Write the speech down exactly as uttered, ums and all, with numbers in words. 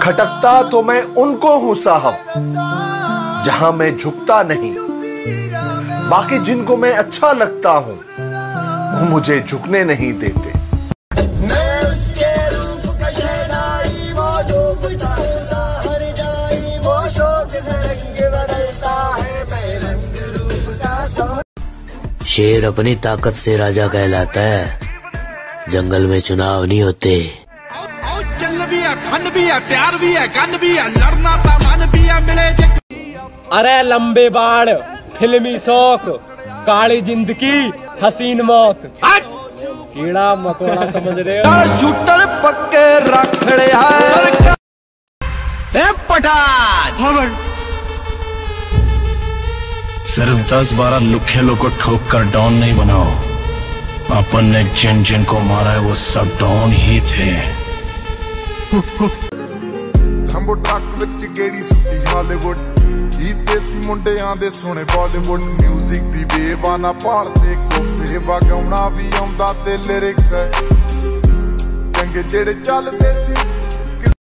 खटकता तो मैं उनको हूं साहब, जहां मैं झुकता नहीं। बाकी जिनको मैं अच्छा लगता हूं, वो मुझे झुकने नहीं देते। शेर अपनी ताकत से राजा कहलाता है, जंगल में चुनाव नहीं होते। चल भी है, फन भी है, प्यार भी है, गन भी है, लड़ना था मन भी है, मिले। अरे लंबे बाल, फिल्मी शौक, काली जिंदगी, हसीन मौत, कीड़ा मकोड़ा समझ रहे हो? शूटर पक्के रखड़े है पठान। सिर्फ दस बारह लुखेलों को ठोक कर डॉन नहीं बनाओ। अपन ने जिन जिन को मारा है वो सब डॉन ही थे। हम्बो ट्रक विच गेड़ी सुटी हॉलीवुड, ई देसी मुंडियां दे सोने बॉलीवुड। म्यूजिक दी बेवाना भालते कोफे वगाउणा भी आउंदा ते लिरिक्स है चंगे जेड़े चलदे सी।